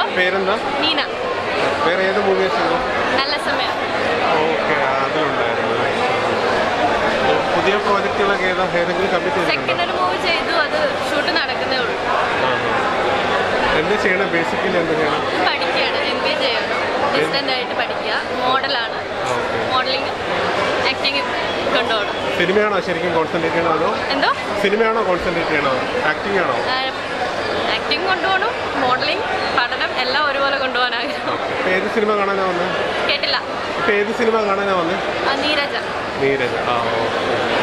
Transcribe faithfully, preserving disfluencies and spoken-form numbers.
പേരെന്താ? നീന. വേറെ ഏത് മൂവി ചെയ്തു? നല്ല സമയം. ഓക്കെ, അതിലുണ്ടായിരുന്നു. പുതിയ പ്രോജക്റ്റുകളൊക്കെ ഏതാ? ഏതെങ്കിലും കമ്മിറ്റ് സെക്കൻഡ് ഒരു മൂവി ചെയ്തു, അത് ഷൂട്ട് നടക്കുന്നേ ഉള്ളൂ. എന്താ ചെയ്യണം? ബേസിക്കലി എന്താ ചെയ്യണം? പഠിക്കുകയാണ്, എം ബി എ ചെയ്യണം. ഡിസ്റ്റന്റ് ആയിട്ട് പഠിക്കുക. മോഡലാണ്, മോഡലിംഗ് ആക്ടിങ് കൊണ്ടുപോകണം. സിനിമയാണോ ശരിക്കും കോൺസെൻട്രേറ്റ് ചെയ്യണോ അതോ? എന്തോ സിനിമയാണോ കോൺസെൻട്രേറ്റ് ചെയ്യണോ? ആക്ടിംഗ് ആണോ? ആക്ടിങ് കൊണ്ടുപോകണം, മോഡലിംഗ്, പഠനം എല്ലാം ഒരുപോലെ കൊണ്ടുപോകാനാകും. ഏത് സിനിമ കാണാനാ വന്നത്? കേട്ടില്ല. ഏത് സിനിമ കാണാനാ വന്നത്? നീരജ. നീരജ, ആ ഓക്കെ.